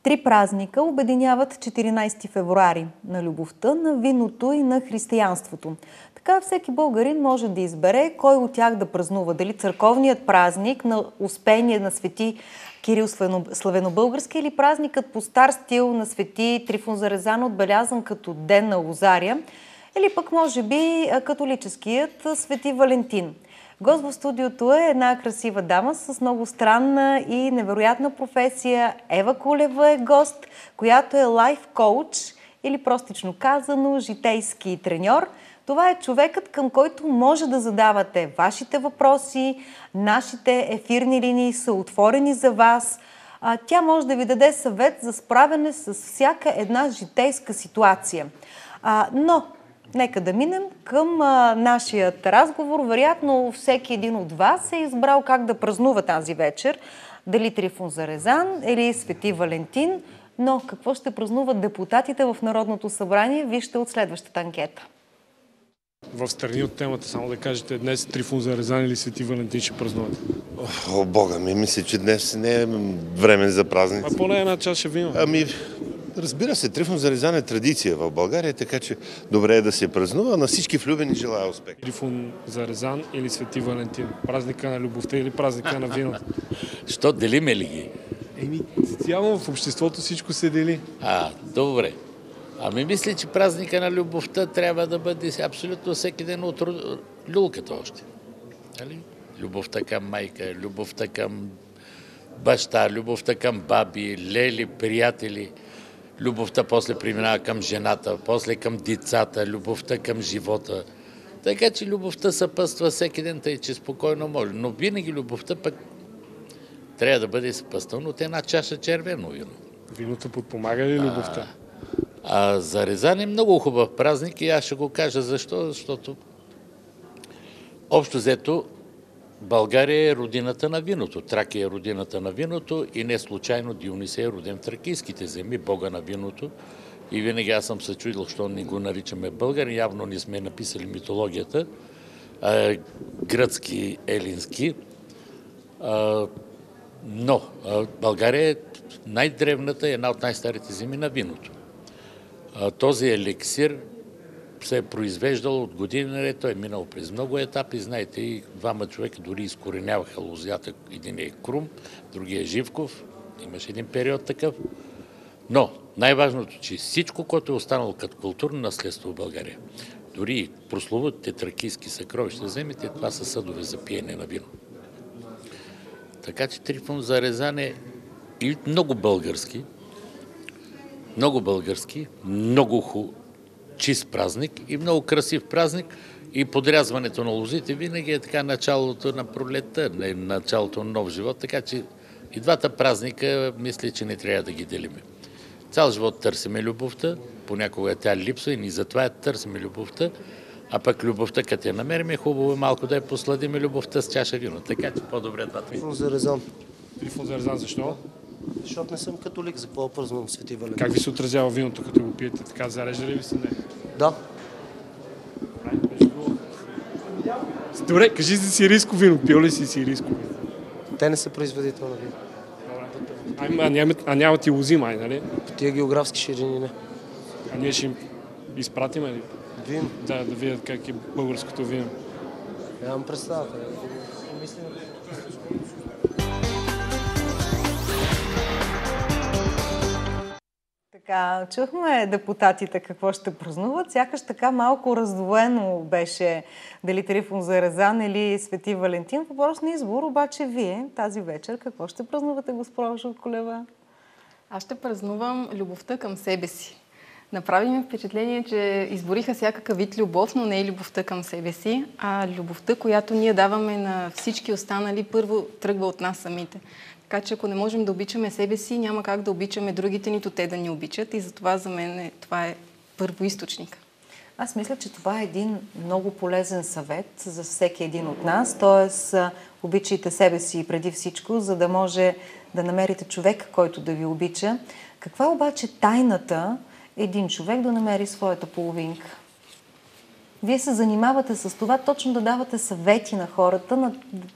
Три празника обединяват 14 февруари – на любовта, на виното и на християнството. Така всеки българин може да избере кой от тях да празнува. Дали църковният празник на Успение на свети Кирил Славенобългарски или празникът по стар стил на свети Трифон Зарезан, отбелязан като Ден на Лозария, или пък може би католическият свети Валентин. Гост в студиото е една красива дама с много странна и невероятна професия. Ева Кулева е гост, която е лайф коуч или простично казано житейски треньор. Това е човекът, към който може да задавате вашите въпроси. Нашите ефирни линии са отворени за вас. Тя може да ви даде съвет за справяне с всяка една житейска ситуация. Но нека да минем към нашият разговор. Вероятно всеки един от вас е избрал как да празнува тази вечер. Дали Трифон Зарезан или Свети Валентин. Но какво ще празнуват депутатите в Народното събрание, вижте от следващата анкета. В страни от темата, само да кажете, днес Трифон Зарезан или Свети Валентин ще празнуват? О, Бога ми, мисля, че днес не е време за празници. А поне една чаша вино. Разбира се, Трифон Зарезан е традиция в България, така че добре е да се празнува. На всички влюбени желая успех. Трифон Зарезан или Свети Валентин? Празника на любовта или празника на виното? Що, делиме ли ги? Цяло в обществото всичко се дели. Добре. Мисля, че празника на любовта трябва да бъде абсолютно всеки ден от люлката още. Любовта към майка, любовта към баща, любовта към баби, лели, приятели. Любовта после преминава към жената, после към децата, любовта към живота. Така че любовта съпъства всеки ден, тъй че спокойно може. Но винаги любовта пък трябва да бъде съпъствана от една чаша червено вино. Виното подпомага ли любовта? Зарезан е много хубав празник и аз ще го кажа защо. Защото общо взето България е родината на виното. Тракия е родината на виното и не случайно Дионисий е роден в тракийските земи, бога на виното. И винаги аз съм се чудил, защо не го наричаме българин. Явно не сме написали митологията, гръцки, елински. Но България е най-древната, една от най-старите земи на виното. Този еликсир се е произвеждал от години наред, той е минал през много етапи. Знаете, и двама човека дори изкореняваха лозята. Един е Крум, другия е Живков. Имаше един период такъв. Но най-важното, че всичко, което е останало като културно наследство в България, дори и прословутите тракийски съкровища, вземете, това са съдове за пиене на вино. Така че Трифон Зарезан е и много български, много чист празник и много красив празник. И подрязването на лозите винаги е така началото на пролетта, началото на нов живот. Така че и двата празника мисля, че не трябва да ги делиме. Цял живот търсиме любовта, понякога тя липсва и ни затова я търсиме любовта, а пък любовта, като я намерим, е хубаво малко да я посладиме любовта с чаша вино. Така че по-добре двата. Трифон Зарезан. Трифон Зарезан защо? Защото не съм католик, за какво празнувам Свети Валентин. Как ви се отразява виното, като го пиете? Така зарежда ли ви се? Не? Да. Добре, кажи за сирийско вино. Пил ли си сирийско вино? Те не са производител на вино. Нямат и лози, май, нали? По тия географски ширини не. А ние ще им изпратим ли? Вино? Да видят как е българското вино. Нямам представа. Така, чухме депутатите какво ще празнуват. Сякаш така малко раздвоено беше дали Трифон Зарезан или Свети Валентин. Въпрос на избор, обаче вие тази вечер какво ще празнувате, госпожо Кулева? Аз ще празнувам любовта към себе си. Направи ми впечатление, че избориха всякакъв вид любов, но не е любовта към себе си, а любовта, която ние даваме на всички останали, първо тръгва от нас самите. Така че ако не можем да обичаме себе си, няма как да обичаме другите, нито те да ни обичат. И затова за мен това е първоизточник. Аз мисля, че това е един много полезен съвет за всеки един от нас. Тоест, обичайте себе си преди всичко, за да може да намерите човек, който да ви обича. Каква е обаче тайната един човек да намери своята половинка? Вие се занимавате с това точно да давате съвети на хората,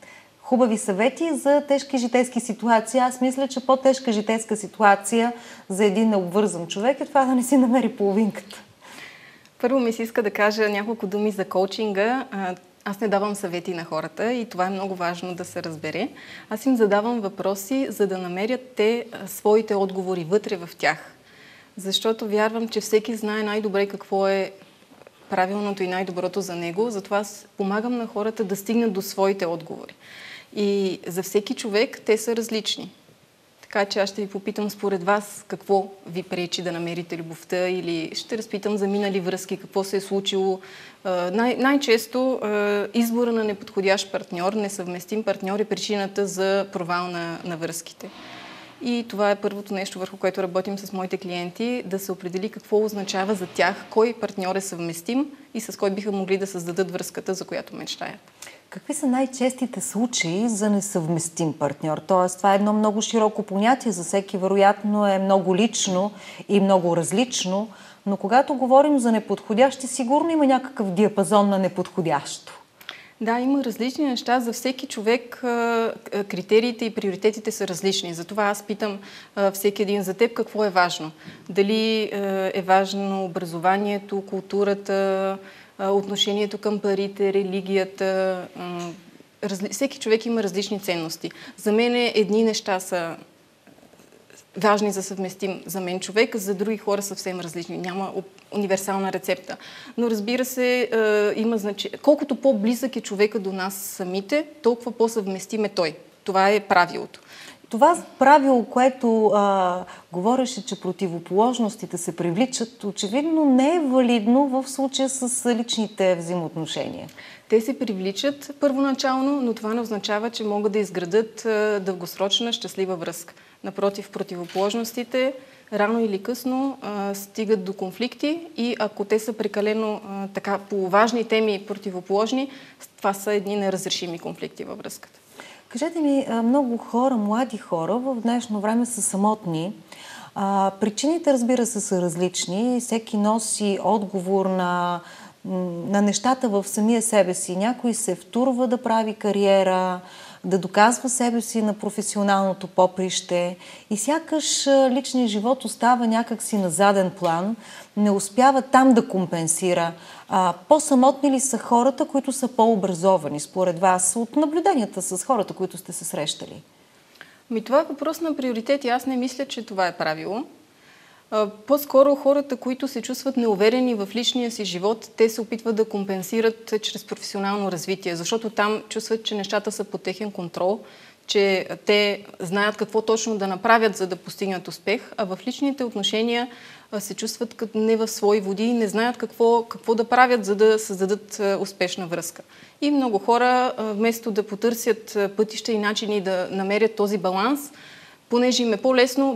хубави съвети за тежки житейски ситуации. Аз мисля, че по-тежка житейска ситуация за един необвързан човек е това да не си намери половинката. Първо ми се иска да кажа няколко думи за коучинга. Аз не давам съвети на хората и това е много важно да се разбере. Аз им задавам въпроси, за да намерят те своите отговори вътре в тях. Защото вярвам, че всеки знае най-добре какво е правилното и най-доброто за него. Затова аз помагам на хората да стигнат до своите отговори. И за всеки човек те са различни. Така че аз ще ви попитам според вас какво ви пречи да намерите любовта или ще разпитам за минали връзки, какво се е случило. Най-често избора на неподходящ партньор, несъвместим партньор е причината за провал на връзките. И това е първото нещо, върху което работим с моите клиенти, да се определи какво означава за тях, кой партньор е съвместим и с кой биха могли да създадат връзката, за която мечтаят. Какви са най-честите случаи за несъвместим партньор? Тоест, това е едно много широко понятие, за всеки вероятно е много лично и много различно, но когато говорим за неподходящи, сигурно има някакъв диапазон на неподходящо. Да, има различни неща. За всеки човек критериите и приоритетите са различни. Затова аз питам всеки един за теб какво е важно. Дали е важно образованието, културата, отношението към парите, религията. Всеки човек има различни ценности. За мен едни неща са важни за съвместим за мен човек, за други хора съвсем различни. Няма универсална рецепта. Но разбира се, има значение. Колкото по-близък е човека до нас самите, толкова по-съвместим е той. Това е правилото. Това правило, което говореше, че противоположностите се привличат, очевидно не е валидно в случая с личните взаимоотношения. Те се привличат първоначално, но това не означава, че могат да изградат дългосрочна щастлива връзка. Напротив, противоположностите рано или късно стигат до конфликти и ако те са прекалено така по важни теми противоположни, това са едни неразрешими конфликти във връзката. Кажете ми, много хора, млади хора в днешно време са самотни. Причините, разбира се, са различни. Всеки носи отговор на нещата в самия себе си. Някой се втурва да прави кариера, да доказва себе си на професионалното поприще и сякаш личният живот остава някакси на заден план, не успява там да компенсира. По-самотни ли са хората, които са по-образовани, според вас, от наблюденията с хората, които сте се срещали? Това е въпрос на приоритети. Аз не мисля, че това е правило. По-скоро хората, които се чувстват неуверени в личния си живот, те се опитват да компенсират чрез професионално развитие, защото там чувстват, че нещата са под техен контрол, че те знаят какво точно да направят, за да постигнат успех, а в личните отношения се чувстват като не в свои води и не знаят какво да правят, за да създадат успешна връзка. И много хора, вместо да потърсят пътища и начини да намерят този баланс, понеже им е по-лесно,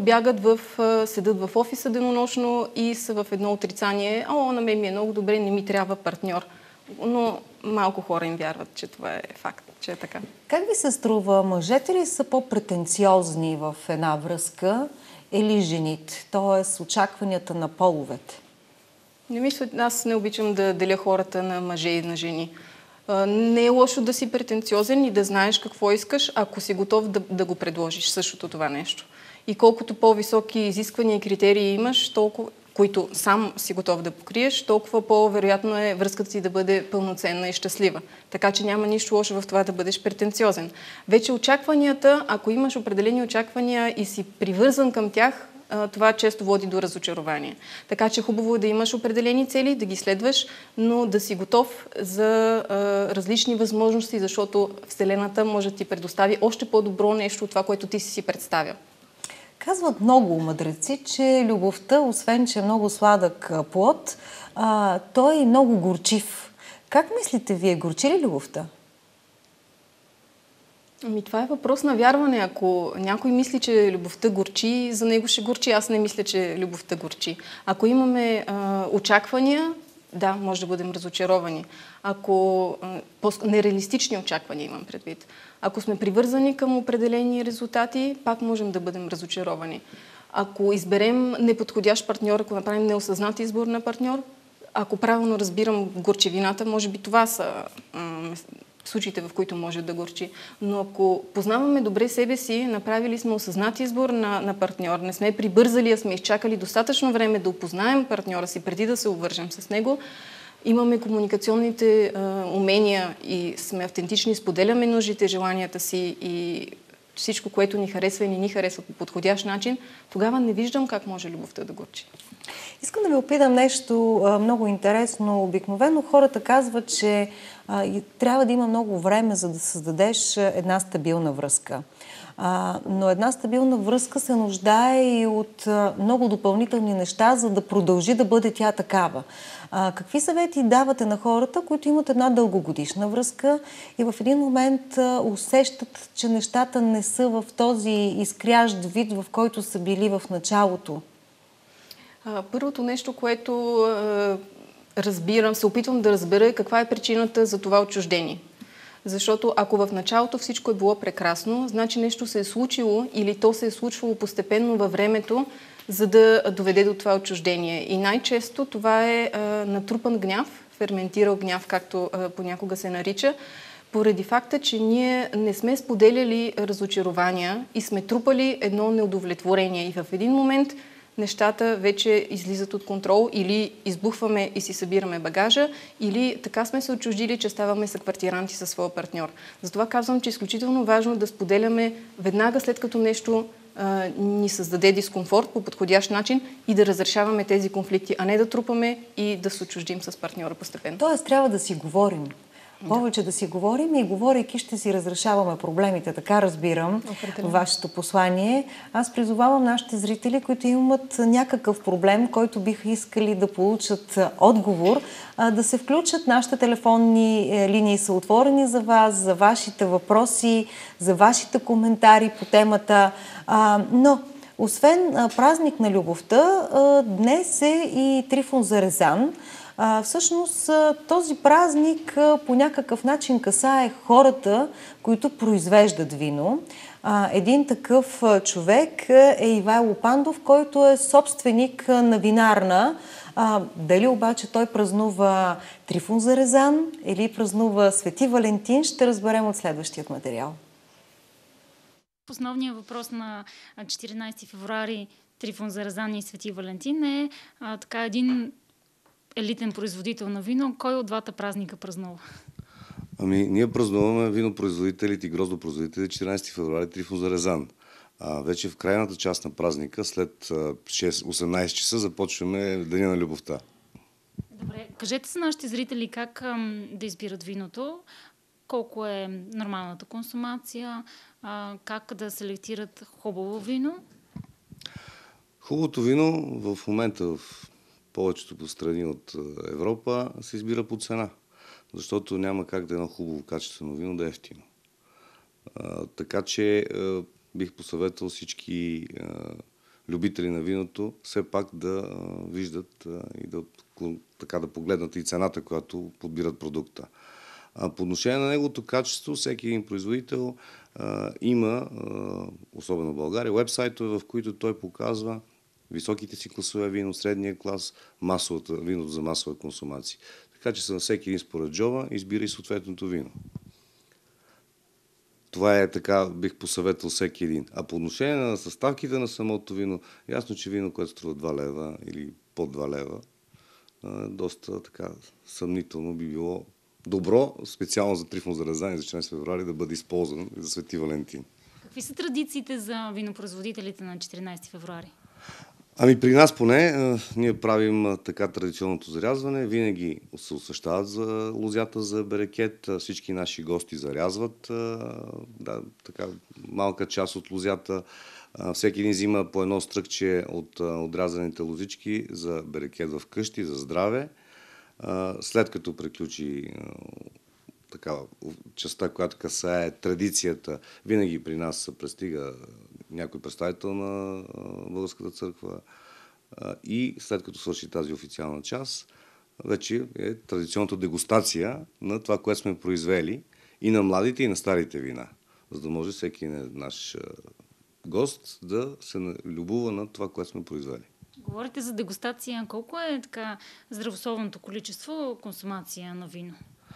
седат в офиса денонощно и са в едно отрицание. На мен ми е много добре, не ми трябва партньор. Но малко хора им вярват, че това е факт, че е така. Как ви се струва, мъжете ли са по-претенциозни в една връзка или жените? Т.е. очакванията на половете? Не мисля, аз не обичам да деля хората на мъже и на жени. Не е лошо да си претенциозен и да знаеш какво искаш, ако си готов да го предложиш същото това нещо. И колкото по-високи изисквания и критерии имаш, толкова, които сам си готов да покриеш, толкова по-вероятно е връзката ти да бъде пълноценна и щастлива. Така че няма нищо лошо в това да бъдеш претенциозен. Вече очакванията, ако имаш определени очаквания и си привързан към тях, това често води до разочарование. Така че хубаво е да имаш определени цели, да ги следваш, но да си готов за различни възможности, защото Вселената може да ти предостави още по-добро нещо от това, което ти си представил. Казват много мъдреци, че любовта, освен че е много сладък плод, той е много горчив. Как мислите вие, горчи ли любовта? Това е въпрос на вярване. Ако някой мисли, че любовта горчи, за него ще горчи. Аз не мисля, че любовта горчи. Ако имаме очаквания, да, може да бъдем разочаровани. Ако нереалистични очаквания имам предвид. Ако сме привързани към определени резултати, пак можем да бъдем разочаровани. Ако изберем неподходящ партньор, ако направим неосъзнат избор на партньор, ако правилно разбирам горчевината, може би това са случаите, в които може да горчи. Но ако познаваме добре себе си, направили сме осъзнат избор на партньор, не сме прибързали, а сме изчакали достатъчно време да опознаем партньора си преди да се обвържем с него, имаме комуникационните умения и сме автентични, споделяме нуждите, желанията си и всичко, което ни харесва и не ни харесва по подходящ начин, тогава не виждам как може любовта да горчи. Искам да ви опитам нещо много интересно. Обикновено хората казват, че трябва да има много време, за да създадеш една стабилна връзка. Но една стабилна връзка се нуждае и от много допълнителни неща, за да продължи да бъде тя такава. Какви съвети давате на хората, които имат една дългогодишна връзка и в един момент усещат, че нещата не са в този изкрящ вид, в който са били в началото? Първото нещо, което се опитвам да разбера, каква е причината за това отчуждение. Защото ако в началото всичко е било прекрасно, значи нещо се е случило или то се е случвало постепенно във времето, за да доведе до това отчуждение. И най-често това е натрупан гняв, ферментирал гняв, както понякога се нарича, поради факта, че ние не сме споделяли разочарования и сме трупали едно неудовлетворение. И в един момент нещата вече излизат от контрол, или избухваме и си събираме багажа, или така сме се отчуждили, че ставаме съквартиранти със своя партньор. Затова казвам, че е изключително важно да споделяме веднага след като нещо ни създаде дискомфорт по подходящ начин и да разрешаваме тези конфликти, а не да трупаме и да се отчуждим с партньора постепенно. Тоест трябва да си говорим. Повече да си говорим и говорейки ще си разрешаваме проблемите. Така разбирам вашето послание. Аз призовавам нашите зрители, които имат някакъв проблем, който биха искали да получат отговор, да се включат. Нашите телефонни линии са отворени за вас, за вашите въпроси, за вашите коментари по темата. Но освен празник на любовта, днес е и Трифон Зарезан. Всъщност този празник по някакъв начин касае хората, които произвеждат вино. Един такъв човек е Ивайло Пандов, който е собственик на винарна. Дали обаче той празнува Трифон Зарезан или празнува Свети Валентин, ще разберем от следващият материал. Основният въпрос на 14 февруари Трифон Зарезан и Свети Валентин е така един елитен производител на вино. Кой от двата празника празнува? Ние празнуваме винопроизводителите и гроздопроизводителите 14 февруари Трифон Зарезан. Вече в крайната част на празника, след 18 часа, започваме Деня на любовта. Добре, кажете се нашите зрители как да избират виното, колко е нормалната консумация, как да селектират хубаво вино? Хубавото вино в момента в повечето страни от Европа се избира по цена, защото няма как да е едно хубаво качествено вино да е ефтино. Така че бих посъветвал всички любители на виното все пак да виждат и да погледнат и цената, която подбират продукта. По отношение на неговото качество, всеки един производител има, особено в България, уебсайтове, в които той показва високите си класове вино, средния клас, виното за масова консумация. Така че за всеки един според джоба избира и съответното вино. Това е така, бих посъветвал всеки един. А по отношение на съставките на самото вино, ясно, че вино, което струва 2 лева или под 2 лева, доста така съмнително би било добро, специално за Трифон Зарезан и за 14 февруари, да бъде използван за Свети Валентин. Какви са традициите за винопроизводителите на 14 февруари? При нас поне, ние правим така традиционното зарязване. Винаги се освещават за лозята за берекет. Всички наши гости зарязват така малка част от лозята. Всеки един взима по едно стръкче от отрязаните лозички за берекет в къщи, за здраве. След като приключи частта, която касае традицията, винаги при нас се пристига някой представител на Българската църква и след като свърши тази официална част, вече е традиционната дегустация на това, което сме произвели и на младите, и на старите вина, за да може всеки наш гост да се любува на това, което сме произвели. Говорите за дегустация. Колко е така здравословното количество консумация на вино?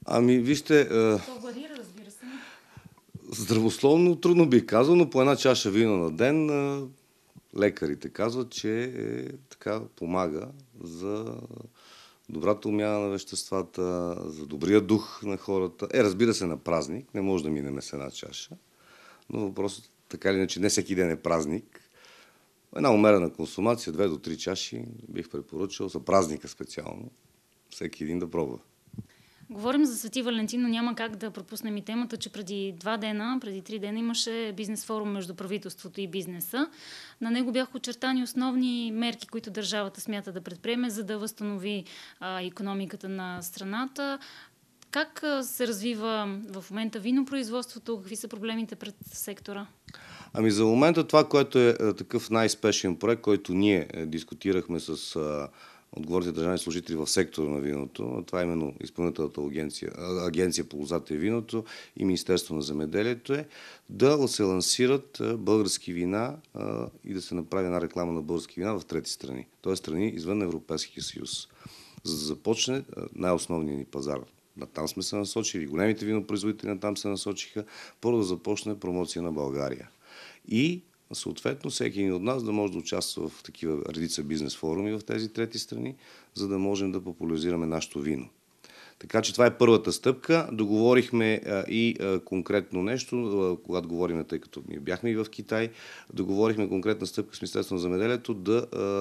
Ами, вижте, То варира, разбира се. здравословно трудно бих казал, но по една чаша вино на ден лекарите казват, че така помага за добрата умяна на веществата, за добрия дух на хората. Разбира се, на празник, не може да минеме с една чаша, но въпросът така или иначе не всеки ден е празник. Една умерена консумация, 2 до 3 чаши, бих препоръчал, за празника специално, всеки един да пробва. Говорим за Свети Валентин, но няма как да пропуснем и темата, че преди 3 дена имаше бизнес форум между правителството и бизнеса. На него бяха очертани основни мерки, които държавата смята да предприеме, за да възстанови икономиката на страната. Как се развива в момента винопроизводството? Какви са проблемите пред сектора? Ами за момента това, което е такъв най-спешен проект, който ние дискутирахме с отговорните държавни служители в сектора на виното, това е именно Изпълнителната агенция по лозата и виното и Министерство на земеделието, е да се лансират български вина и да се направи една реклама на български вина в трети страни, т.е. страни извън Европейския съюз. За да започне най-основният ни пазар. Натам сме се насочили, големите винопроизводители натам се насочиха, първо да започне промоция на България. И съответно всеки един от нас да може да участва в такива редица бизнес форуми в тези трети страни, за да можем да популяризираме нашето вино. Така че това е първата стъпка. Договорихме и конкретно нещо, когато говорим, тъй като ние бяхме и в Китай, договорихме конкретна стъпка с Министерството на земеделието да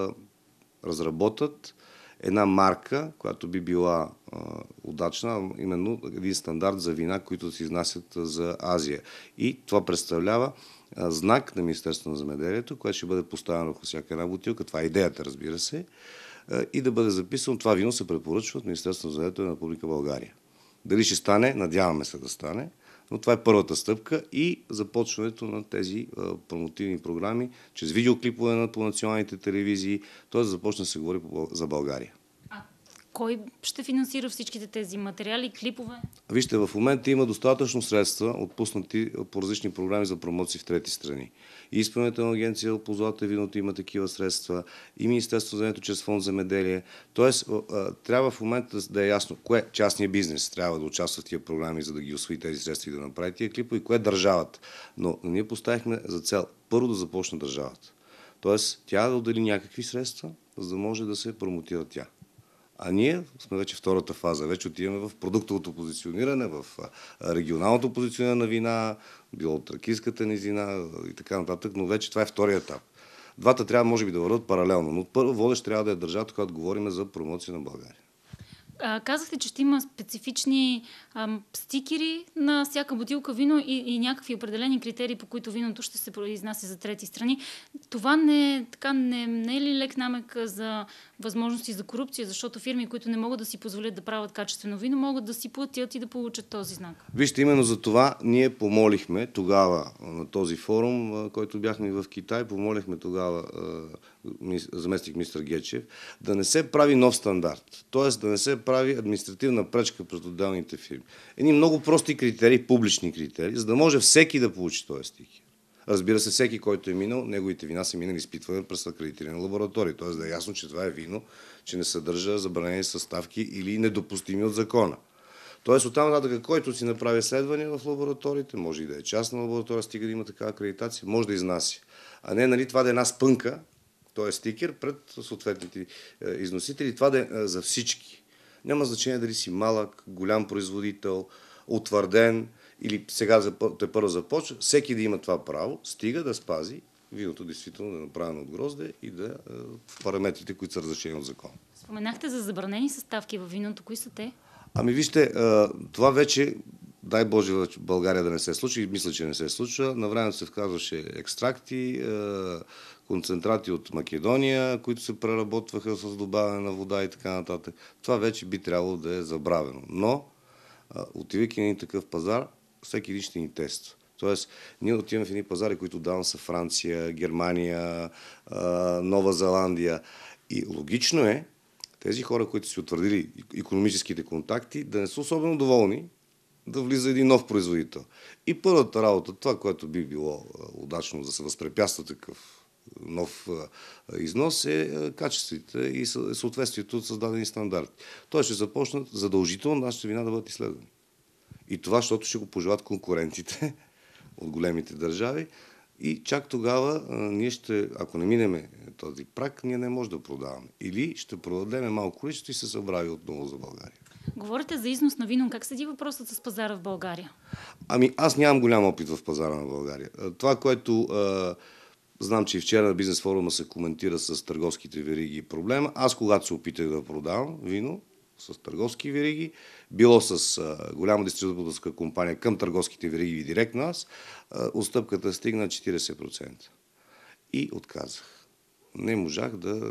разработят една марка, която би била удачна, именно един стандарт за вина, които се изнасят за Азия. И това представлява знак на Министерството на земеделието, което ще бъде поставено върху всяка една бутилка. Това е идеята, разбира се. И да бъде записано, това вино се препоръчва от Министерството на земеделието на Република България. Дали ще стане? Надяваме се да стане. Но това е първата стъпка и започването на тези промотивни програми чрез видеоклипове по националните телевизии, т.е. започне да се говори за България. Кой ще финансира всичките тези материали, клипове? Вижте, в момента има достатъчно средства, отпуснати по различни програми за промоции в трети страни. И Изпълнителна агенция по лозата и виното има такива средства, и Министерството за земеделието чрез фонд земеделие. Тоест, трябва в момента да е ясно кое частния бизнес трябва да участва в тия програми, за да ги усвои тези средства и да направи тия клипове, и кое държавата. Но ние поставихме за цел първо да започне държавата. Тоест, тя да отдели някакви средства, за да може да се промотира тя. А ние сме вече втората фаза. Вече отиваме в продуктовото позициониране, в регионалното позициониране на вина, било от тракийската низина и така нататък, но вече това е втория етап. Двата трябва, може би, да върват паралелно, но първо водещ трябва да е държавата, когато говорим за промоция на България. Казахте, че ще има специфични стикери на всяка бутилка вино и някакви определени критерии, по които виното ще се произнася за трети страни. Това не е ли лек намек за възможности за корупция, защото фирми, които не могат да си позволят да правят качествено вино, могат да си платят и да получат този знак? Вижте, именно за това ние помолихме тогава на този форум, който бяхме в Китай, помолихме тогава заместник министър Гечев, да не се прави нов стандарт. Т.е. да не се прави административна пречка пред отделните фирми. Едни много прости критерии, публични критерии, за да може всеки да получи този стикер. Разбира се, всеки, който е минал, неговите вина са минали изпитване през акредитирани лаборатории. Т.е. да е ясно, че това е вино, че не съдържа забранени съставки или недопустими от закона. Тоест, оттам нататък, който си направи изследвания в лабораториите, може и да е частна лаборатория, стига да има такава акредитация, може да изнася. А не, нали, това да е една спънка, т.е. стикер пред съответните износители. Това да е за всички. Няма значение дали си малък, голям производител, утвърден или сега те първо започва. Всеки да има това право, стига да спази виното действително да е направено от грозде и да в параметрите, които са разрешени от закон. Споменахте за забранени съставки във виното. Кои са те? Ами вижте, това вече, дай Боже, в България да не се случи, и мисля, че не се случва. На времето се вказваше екстракти, концентрати от Македония, които се преработваха с добавяне на вода и така нататък. Това вече би трябвало да е забравено. Но, отивайки на един такъв пазар, всеки един ще ни тества. Тоест, ние отиваме в едни пазари, които давам са Франция, Германия, Нова Зеландия. И логично е тези хора, които си утвърдили икономическите контакти, да не са особено доволни да влиза един нов производител. И първата работа, това, което би било удачно да се възпрепятства такъв нов износ, е качеството и съответствието от създадени стандарти. Той ще започнат задължително нашите вина да бъдат изследвани. И това, защото ще го пожелат конкурентите от големите държави. И чак тогава ние ще, ако не минеме този праг, ние не можем да продаваме. Или ще продадем малко количество и се забрави отново за България. Говорите за износ на вино. Как седи въпросът с пазара в България? Ами аз нямам голям опит в пазара на България. Това, което знам, че и вчера на бизнес форума се коментира с търговските вериги проблема. Аз когато се опитах да продавам вино с търговски вериги, било с голяма дистрибуторска компания към търговските вериги и директно аз, отстъпката стигна 40%. И отказах. Не можах да...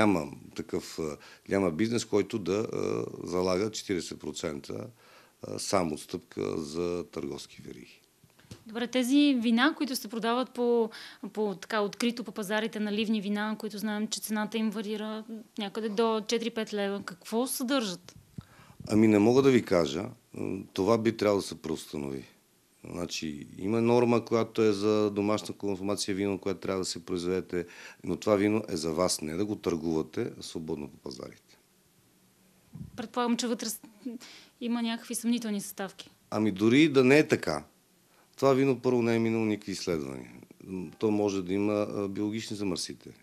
Няма бизнес, който да залага 40% сам отстъпка за търговски вериги. Добре, тези вина, които се продават по така открито по пазарите на ливни вина, които знаем, че цената им варира някъде до 4-5 лева, какво съдържат? Ами не мога да ви кажа. Това би трябвало да се преустанови. Значи, има норма, която е за домашна консумация вино, която трябва да се произведете, но това вино е за вас, не да го търгувате свободно по пазарите. Предполагам, че вътре има някакви съмнителни съставки. Ами дори да не е така. Това вино първо не е минало никакви изследвания. То може да има биологични замърсители.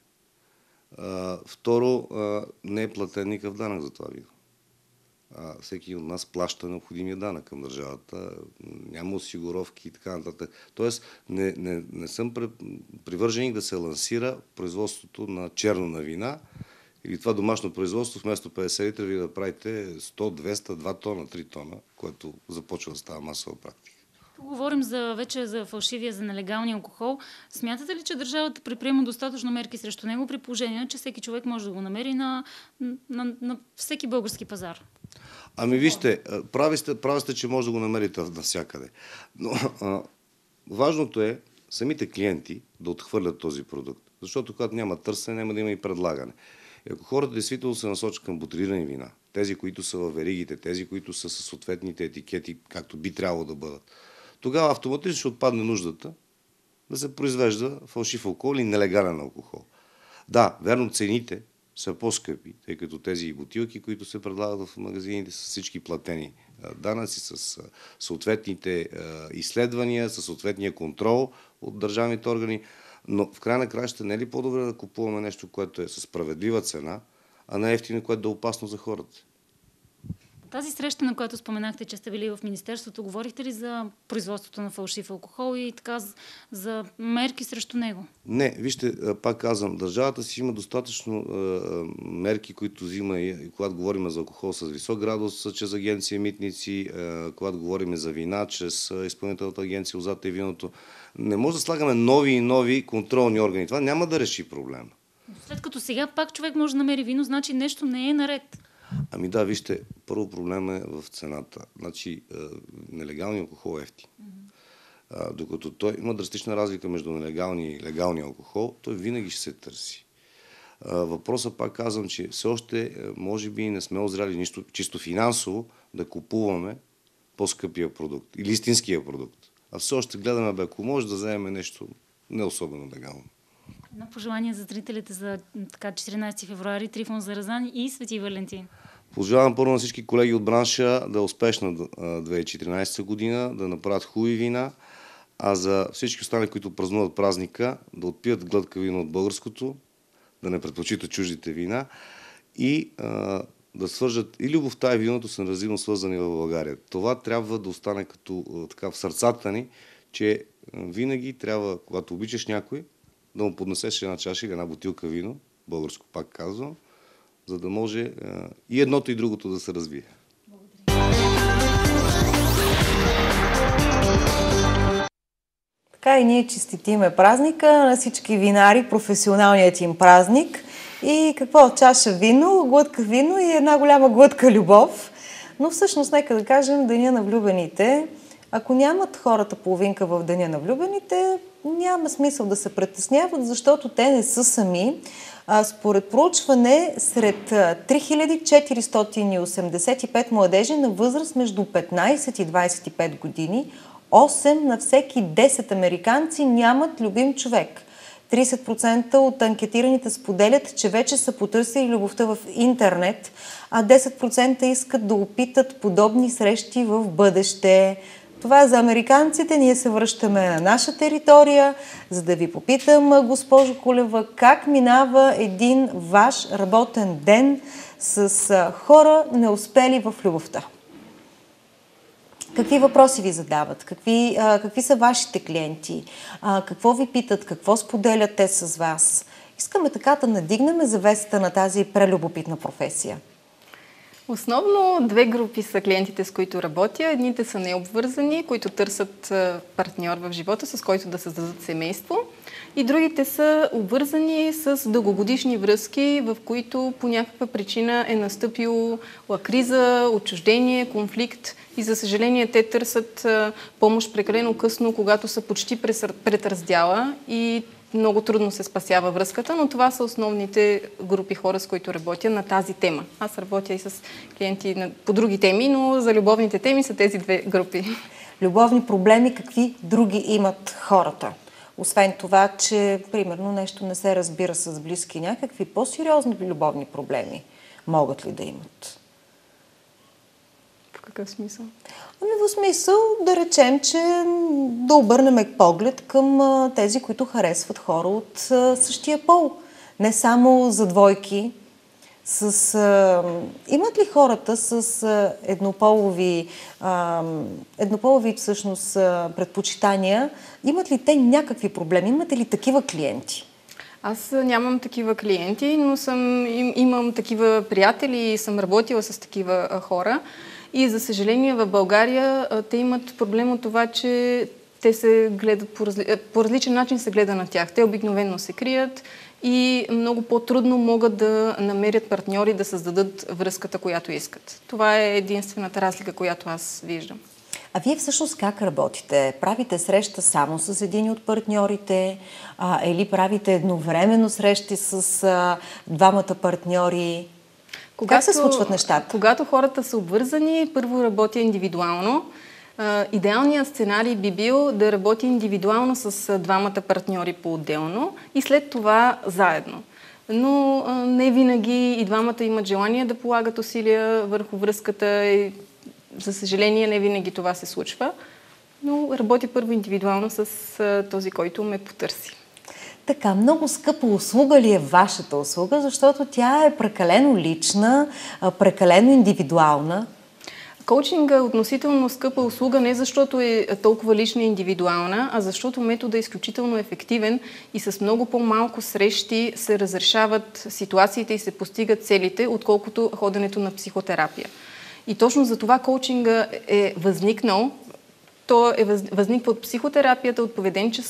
Второ, не е платен никакъв данък за това вино. Всеки от нас плаща необходимия данък към държавата. Няма осигуровки и така нататък. Тоест, не съм привърженик да се лансира производството на черно на вина или това домашно производство вместо 50 литра ви да правите 100, 200, 2 тона, 3 тона, което започва да става масова практика. Говорим вече за фалшивия, за нелегалния алкохол. Смятате ли, че държавата предприема достатъчно мерки срещу него при положение, че всеки човек може да го намери на всеки български пазар? Ами вижте, прави сте, че може да го намерите навсякъде. Но важното е самите клиенти да отхвърлят този продукт. Защото когато няма търсене, няма да има и предлагане. И ако хората действително се насочат към бутилирани вина, тези, които са във веригите, тези, които са със съответните етикети, както би трябвало да бъдат, тогава автоматично ще отпадне нуждата да се произвежда фалшив алкохол или нелегален алкохол. Да, верно, цените са по-скъпи, тъй като тези бутилки, които се предлагат в магазините, са всички платени данъци, с съответните изследвания, с съответния контрол от държавните органи. Но в края на краищата не е ли по-добре да купуваме нещо, което е със справедлива цена, а не ефтино, което да е опасно за хората? Тази среща, на която споменахте, че сте били в Министерството, говорихте ли за производството на фалшив алкохол и така за мерки срещу него? Не, вижте, пак казвам, държавата си има достатъчно мерки, които взима и когато говорим за алкохол с висок градус, чрез агенция Митници, когато говорим за вина, чрез изпълнителната агенция Лозата и виното. Не може да слагаме нови и нови контролни органи. Това няма да реши проблема. След като сега пак човек може да намери вино, значи нещо не е наред. Ами да, вижте, първо проблем е в цената. Значи, нелегалният алкохол е ефтин. Докато той има драстична разлика между нелегалния и легалния алкохол, той винаги ще се търси. Въпросът, пак казвам, че все още, може би, не сме озряли нищо чисто финансово да купуваме по-скъпия продукт или истинския продукт. А все още гледаме, ако може да вземем нещо не особено легално. Едно пожелание за зрителите за 14 февруари, Трифон Зарезан и Свети Валентин. Пожелавам първо на всички колеги от бранша да е успешна 2014 година, да направят хубави вина, а за всички останали, които празнуват празника, да отпият глътка вино от българското, да не предпочитат чуждите вина и да свържат и любовта и виното са неразривно свързани в България. Това трябва да остане като така в сърцата ни, че винаги трябва, когато обичаш някой, да му поднесеш една чаша или една бутилка вино, българско пак казвам, за да може и едното и другото да се развие. Така и ние честитиме празника на всички винари, професионалният им празник. И какво? Чаша вино, глътка вино и една голяма глътка любов. Но всъщност, нека да кажем, Деня на влюбените. Ако нямат хората половинка в Деня на влюбените, няма смисъл да се притесняват, защото те не са сами. Според проучване, сред 3485 младежи на възраст между 15 и 25 години, 8 на всеки 10 американци нямат любим човек. 30% от анкетираните споделят, че вече са потърсили любовта в интернет, а 10% искат да опитат подобни срещи в бъдеще. Това е за американците. Ние се връщаме на наша територия, за да ви попитам, госпожо Кулева, как минава един ваш работен ден с хора, неуспели в любовта? Какви въпроси ви задават? Какви са вашите клиенти? Какво ви питат? Какво споделят те с вас? Искаме така да надигнем завесата на тази прелюбопитна професия. Основно две групи са клиентите, с които работя. Едните са необвързани, които търсят партньор в живота, с който да създадат семейство. И другите са обвързани с дългогодишни връзки, в които по някаква причина е настъпила криза, отчуждение, конфликт. И за съжаление те търсят помощ прекалено късно, когато са почти пред раздяла и много трудно се спасява връзката, но това са основните групи хора, с които работя на тази тема. Аз работя и с клиенти по други теми, но за любовните теми са тези две групи. Любовни проблеми, какви други имат хората? Освен това, че примерно нещо не се разбира с близки, някакви по-сериозни любовни проблеми могат ли да имат? В какъв смисъл? В смисъл да речем, че да обърнем поглед към тези, които харесват хора от същия пол. Не само за двойки. Имат ли хората с еднополови всъщност предпочитания, имат ли те някакви проблеми? Имате ли такива клиенти? Аз нямам такива клиенти, но имам такива приятели и съм работила с такива хора. И за съжаление в България те имат проблем от това, че те се гледат по различен начин се гледа на тях. Те обикновено се крият и много по-трудно могат да намерят партньори да създадат връзката, която искат. Това е единствената разлика, която аз виждам. А вие всъщност как работите? Правите среща само с един от партньорите или правите едновременно срещи с двамата партньори? Как се случват нещата? Когато хората са обвързани, първо работя индивидуално. Идеалният сценарий би бил да работи индивидуално с двамата партньори по-отделно и след това заедно. Но не винаги и двамата имат желание да полагат усилия върху връзката и за съжаление не винаги това се случва. Но работя първо индивидуално с този, който ме потърси. Така, много скъпа услуга ли е вашата услуга, защото тя е прекалено лична, прекалено индивидуална? Коучинга е относително скъпа услуга не защото е толкова лична и индивидуална, а защото методът е изключително ефективен и с много по-малко срещи се разрешават ситуациите и се постигат целите, отколкото ходенето на психотерапия. И точно за това коучинга е възникнал. То възниква от психотерапията, от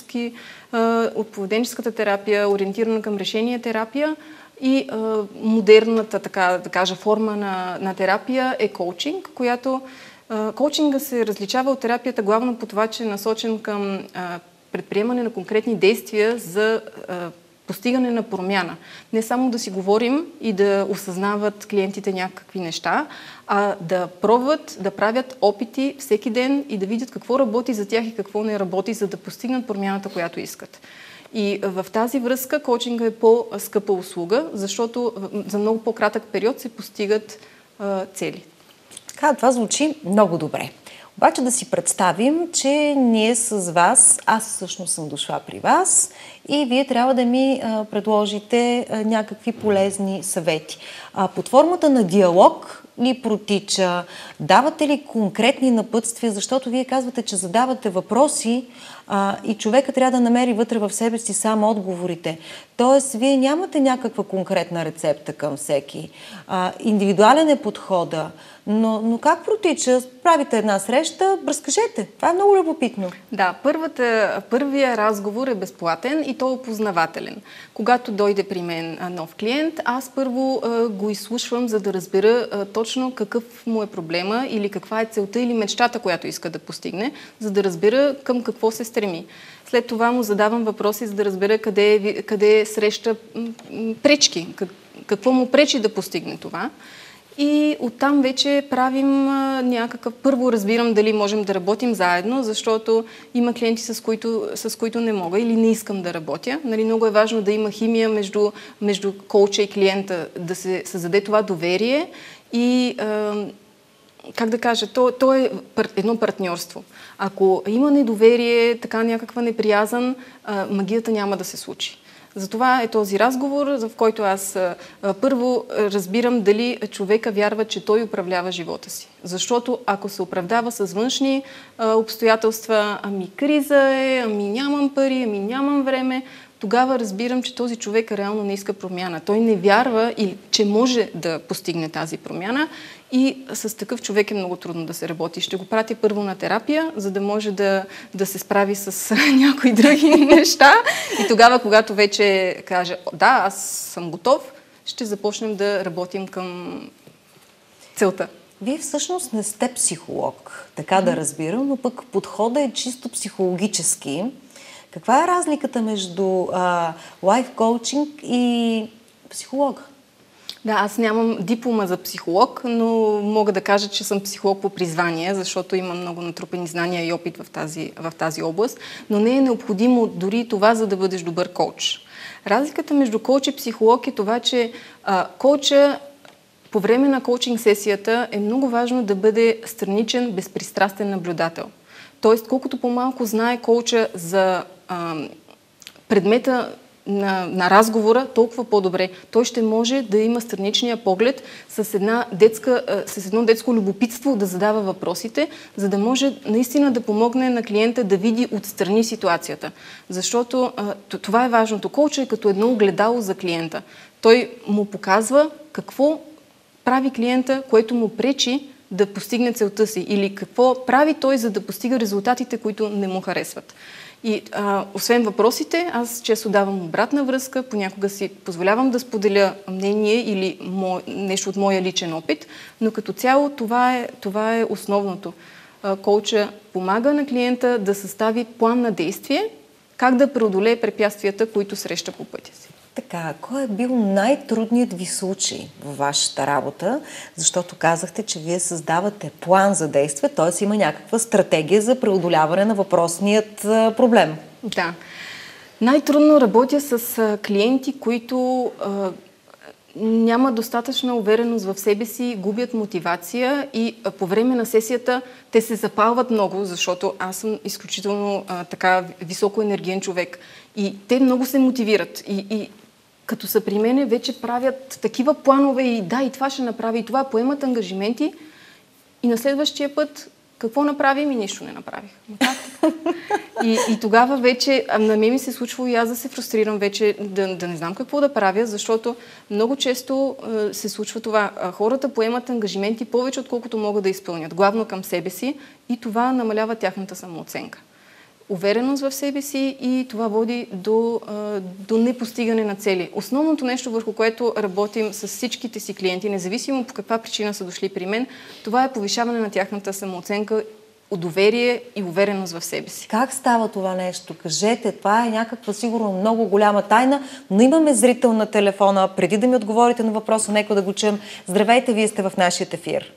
поведенческата терапия, ориентирана към решение терапия и модерната, така да кажа, форма на терапия е коучинг, която коучинга се различава от терапията главно по това, че е насочен към предприемане на конкретни действия за постигане на промяна. Не само да си говорим и да осъзнават клиентите някакви неща, а да пробват, да правят опити всеки ден и да видят какво работи за тях и какво не работи, за да постигнат промяната, която искат. И в тази връзка коучинга е по-скъпа услуга, защото за много по-кратък период се постигат цели. Така, това звучи много добре. Обаче да си представим, че ние с вас, аз всъщност съм дошла при вас и вие трябва да ми предложите някакви полезни съвети. Под формата на диалог ли протича? Давате ли конкретни напътствия? Защото вие казвате, че задавате въпроси и човека трябва да намери вътре в себе си само отговорите. Тоест, вие нямате някаква конкретна рецепта към всеки. Индивидуален е подхода. Но как протича? Правите една среща, разкажете. Това е много любопитно. Да, първия разговор е безплатен и то е опознавателен. Когато дойде при мен нов клиент, аз първо го изслушвам, за да разбера точно какъв му е проблема или каква е целта или мечтата, която иска да постигне, за да разбера към какво се стреми. След това му задавам въпроси, за да разбера къде среща пречки, какво му пречи да постигне това. И оттам вече правим някакъв... Първо разбирам дали можем да работим заедно, защото има клиенти, с които не мога или не искам да работя. Нали, много е важно да има химия между коуча и клиента, да се създаде това доверие и... как да кажа, то е едно партньорство. Ако има недоверие, така някаква неприязан, магията няма да се случи. Затова е този разговор, в който аз първо разбирам дали човека вярва, че той управлява живота си. Защото ако се оправдава с външни обстоятелства, ами криза е, ами нямам пари, ами нямам време, тогава разбирам, че този човек реално не иска промяна. Той не вярва, че може да постигне тази промяна и с такъв човек е много трудно да се работи. Ще го пратя първо на терапия, за да може да се справи с някои други неща. И тогава, когато вече каже, да, аз съм готов, ще започнем да работим към целта. Вие всъщност не сте психолог, така да разбирам, но пък подходът е чисто психологически. Каква е разликата между лайф коучинг и психолог? Да, аз нямам диплома за психолог, но мога да кажа, че съм психолог по призвание, защото имам много натрупани знания и опит в тази област, но не е необходимо дори това, за да бъдеш добър коуч. Разликата между коуч и психолог е това, че коуча по време на коучинг сесията е много важно да бъде страничен, безпристрастен наблюдател. Тоест, колкото по-малко знае коуча за предмета на разговора, толкова по-добре. Той ще може да има страничния поглед с едно детско любопитство да задава въпросите, за да може наистина да помогне на клиента да види отстрани ситуацията. Защото това е важното. Коучът е като едно огледало за клиента. Той му показва какво прави клиента, което му пречи да постигне целта си или какво прави той, за да постига резултатите, които не му харесват. И освен въпросите, аз често давам обратна връзка, понякога си позволявам да споделя мнение или нещо от моя личен опит, но като цяло това е основното. Коуча помага на клиента да състави план на действие, как да преодолее препятствията, които среща по пътя си. Така, кой е бил най-трудният ви случай във вашата работа? Защото казахте, че вие създавате план за действие, т.е. има някаква стратегия за преодоляване на въпросният проблем. Да. Най-трудно работя с клиенти, които няма достатъчна увереност в себе си, губят мотивация и по време на сесията те се запалват много, защото аз съм изключително така високо енергиен човек. И те много се мотивират. И като са при мене, вече правят такива планове и да, и това ще направи, и това, поемат ангажименти. И на следващия път какво направим и нищо не направих. И тогава вече на мен ми се случва и аз да се фрустрирам вече, да не знам какво да правя, защото много често се случва това. Хората поемат ангажименти повече, отколкото могат да изпълнят, главно към себе си, и това намалява тяхната самооценка. Увереност в себе си и това води до непостигане на цели. Основното нещо, върху което работим с всичките си клиенти, независимо по каква причина са дошли при мен, това е повишаване на тяхната самооценка, доверие и увереност в себе си. Как става това нещо? Кажете, това е някаква сигурно много голяма тайна, но имаме зрител на телефона. Преди да ми отговорите на въпроса, нека да го чуем. Здравейте, вие сте в нашия ефир.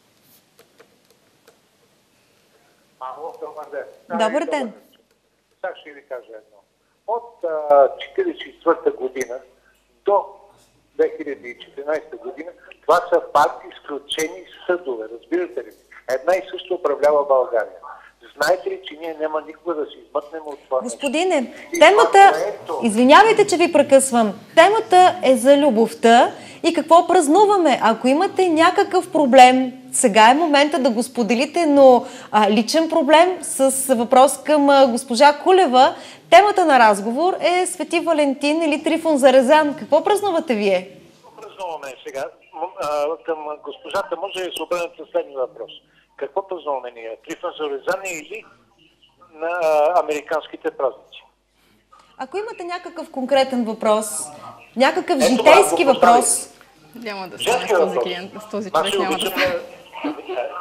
Добър ден. Сега ще ви кажа едно. От 1944 година до 2014 година това са пак изключени съдове. Разбирате ли? Една и също управлява България. Знаете ли, че ние няма никога да се измъкнем от това? Господине, темата... Извинявайте, че ви прекъсвам. Темата е за любовта и какво празнуваме. Ако имате някакъв проблем, сега е момента да го споделите, но личен проблем с въпрос към госпожа Кулева. Темата на разговор е Свети Валентин или Трифон Зарезан. Какво празнувате вие? Какво празнуваме сега? Към госпожата може да се обърнете със следния въпрос. Какво празнуваме ние? Трифон Зарезан или на американските празници? Ако имате някакъв конкретен въпрос, някакъв житейски въпрос... Няма да стане с този клиент, с този човек няма да стане.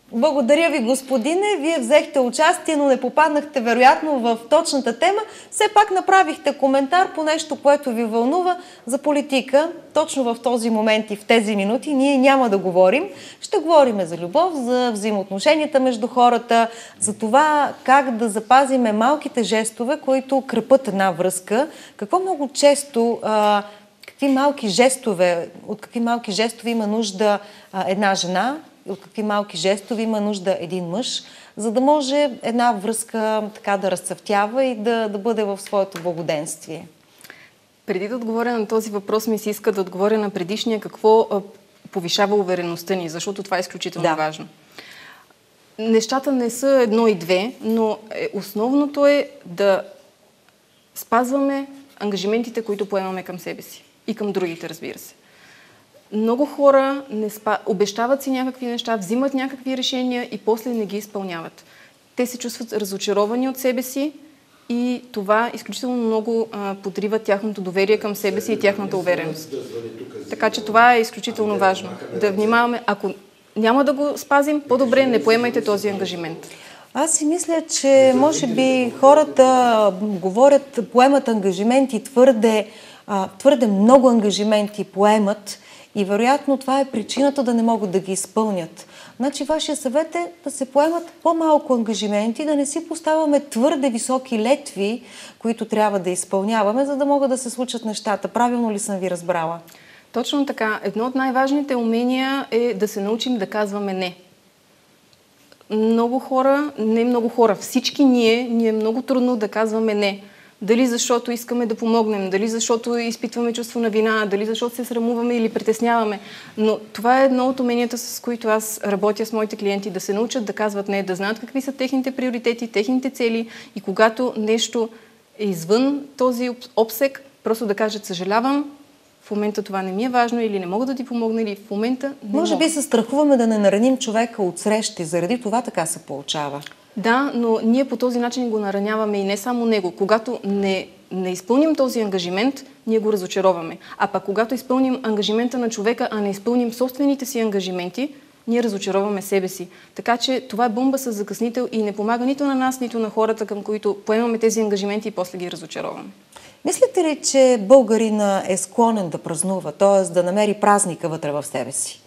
Благодаря ви, господине. Вие взехте участие, но не попаднахте вероятно в точната тема. Все пак направихте коментар по нещо, което ви вълнува за политика. Точно в този момент и в тези минути ние няма да говорим. Ще говорим за любов, за взаимоотношенията между хората, за това как да запазиме малките жестове, които крепат една връзка. Какво много често... Какви малки жестове, от какви малки жестове има нужда една жена, от какви малки жестове има нужда един мъж, за да може една връзка така да разцъфтява и да бъде в своето благоденствие. Преди да отговоря на този въпрос, ми се иска да отговоря на предишния какво повишава увереността ни, защото това е изключително важно. Нещата не са едно и две, но основното е да спазваме ангажиментите, които поемаме към себе си. И към другите, разбира се. Много хора обещават си някакви неща, взимат някакви решения и после не ги изпълняват. Те се чувстват разочаровани от себе си и това изключително много подрива тяхното доверие към себе си и тяхната увереност. Така че това е изключително важно. Да внимаваме, ако няма да го спазим, по-добре не поемайте този ангажимент. Аз си мисля, че може би хората поемат ангажименти твърде много ангажименти поемат и вероятно това е причината да не могат да ги изпълнят. Значи вашия съвет е да се поемат по-малко ангажименти, да не си поставяме твърде високи летви, които трябва да изпълняваме, за да могат да се случат нещата. Правилно ли съм ви разбрала? Точно така. Едно от най-важните умения е да се научим да казваме не. Много хора, всички ние е много трудно да казваме не. Дали защото искаме да помогнем, дали защото изпитваме чувство на вина, дали защото се срамуваме или притесняваме. Но това е едно от уменията, с които аз работя с моите клиенти, да се научат да казват не, да знаят какви са техните приоритети, техните цели и когато нещо е извън този обсек, просто да кажат съжалявам, в момента това не ми е важно или не мога да ти помогна или в момента не Може би се страхуваме да не нараним човека от срещи, заради това така се получава. Да, но ние по този начин го нараняваме и не само него. Когато не изпълним този ангажимент, ние го разочароваме. А пък когато изпълним ангажимента на човека, а не изпълним собствените си ангажименти, ние разочароваме себе си. Така че това е бомба с закъснител и не помага нито на нас, нито на хората, към които поемаме тези ангажименти и после ги разочароваме. Мислите ли, че българина е склонен да празнува, т.е. да намери празника вътре в себе си?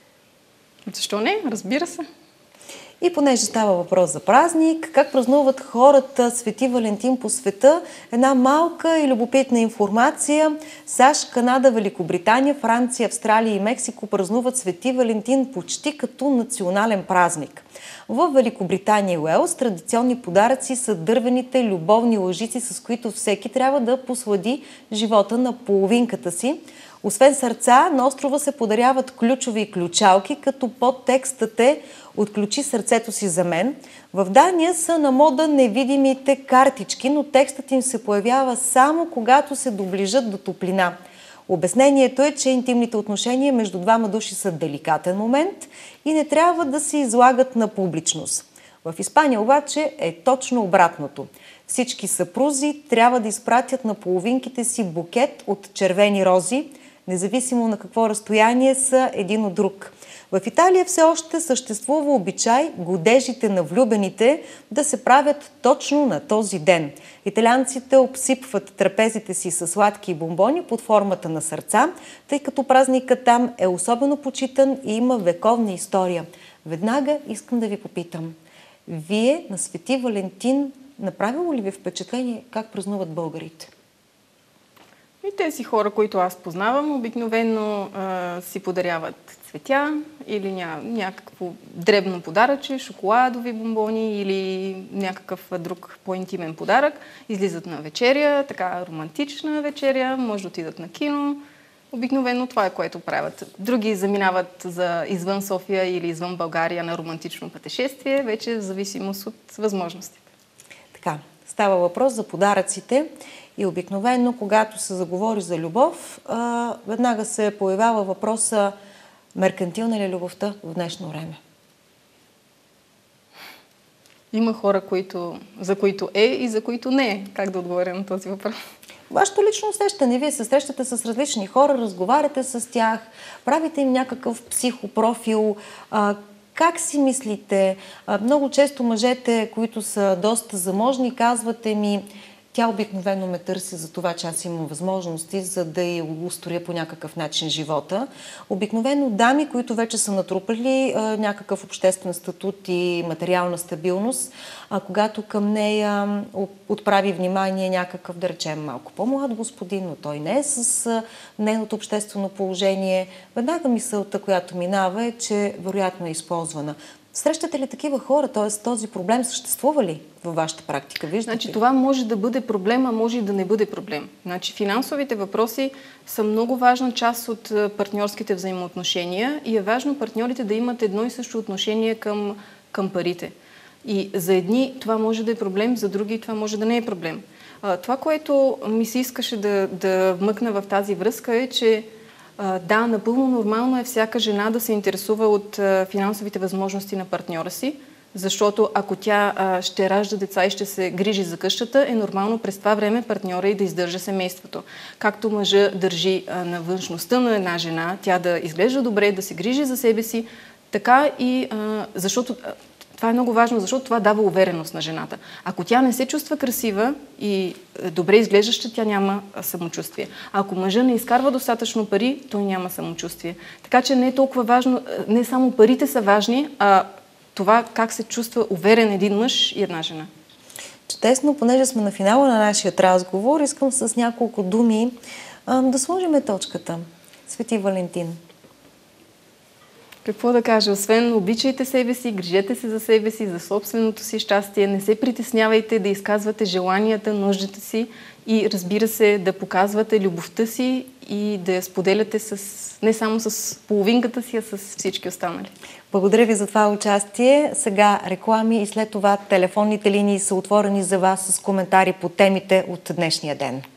Защо не? Разбира се. И понеже става въпрос за празник, как празнуват хората Свети Валентин по света? Една малка и любопитна информация. САЩ, Канада, Великобритания, Франция, Австралия и Мексико празнуват Свети Валентин почти като национален празник. В Великобритания и Уелс традиционни подаръци са дървените любовни лъжици, с които всеки трябва да послади живота на половинката си. Освен сърца, на острова се подаряват ключови и ключалки, като подтекстът е "Отключи сърцето си за мен". В Дания са на мода невидимите картички, но текстът им се появява само когато се доближат до топлина. Обяснението е, че интимните отношения между двама души са деликатен момент и не трябва да се излагат на публичност. В Испания обаче е точно обратното. Всички съпрузи трябва да изпратят на половинките си букет от червени рози, независимо на какво разстояние са един от друг. В Италия все още съществува обичай годежите на влюбените да се правят точно на този ден. Италианците обсипват трапезите си със сладки бомбони под формата на сърца, тъй като празникът там е особено почитан и има вековна история. Веднага искам да ви попитам. Вие на Свети Валентин направило ли ви впечатление как празнуват българите? И тези хора, които аз познавам, обикновено си подаряват цветя или някакво дребно подаръче, шоколадови бомбони или някакъв друг по-интимен подарък. Излизат на вечеря, така романтична вечеря, може да отидат на кино. Обикновено това е, което правят. Други заминават за извън София или извън България на романтично пътешествие, вече в зависимост от възможностите. Така, става въпрос за подаръците. И обикновено, когато се заговори за любов, веднага се появява въпроса: меркантилна ли е любовта в днешно време? Има хора, за които е и за които не е. Как да отговоря на този въпрос? Вашето лично усещане. Вие се срещате с различни хора, разговаряте с тях, правите им някакъв психопрофил. Как си мислите? Много често мъжете, които са доста заможни, казвате ми, тя обикновено ме търси за това, че аз имам възможности, за да й устроя по някакъв начин живота. Обикновено дами, които вече са натрупали някакъв обществен статут и материална стабилност, когато към нея отправи внимание някакъв, да речем, малко по-млад господин, но той не е с нейното обществено положение, веднага мисълта, която минава е, че вероятно е използвана. Срещате ли такива хора? Т.е. този проблем съществува ли във вашата практика? Виждате? Значи, това може да бъде проблем, а може и да не бъде проблем. Значи, финансовите въпроси са много важна част от партньорските взаимоотношения и е важно партньорите да имат едно и също отношение към парите. И за едни това може да е проблем, за други това може да не е проблем. Това, което ми се искаше да вмъкна в тази връзка е, че да, напълно нормално е всяка жена да се интересува от финансовите възможности на партньора си, защото ако тя ще ражда деца и ще се грижи за къщата, е нормално през това време партньора и да издържа семейството. Както мъжа държи на външността на една жена, тя да изглежда добре, да се грижи за себе си, така и защото това е много важно, защото това дава увереност на жената. Ако тя не се чувства красива и добре изглеждаща, тя няма самочувствие. Ако мъжа не изкарва достатъчно пари, той няма самочувствие. Така че не е толкова важно, не само парите са важни, а това как се чувства уверен един мъж и една жена. Чудесно, понеже сме на финала на нашия разговор, искам с няколко думи да сложим точката. Свети Валентин. Какво да кажа? Освен обичайте себе си, грижете се за себе си, за собственото си щастие, не се притеснявайте да изказвате желанията, нуждите си и разбира се да показвате любовта си и да я споделяте не само с половинката си, а с всички останали. Благодаря ви за това участие. Сега реклами и след това телефонните линии са отворени за вас с коментари по темите от днешния ден.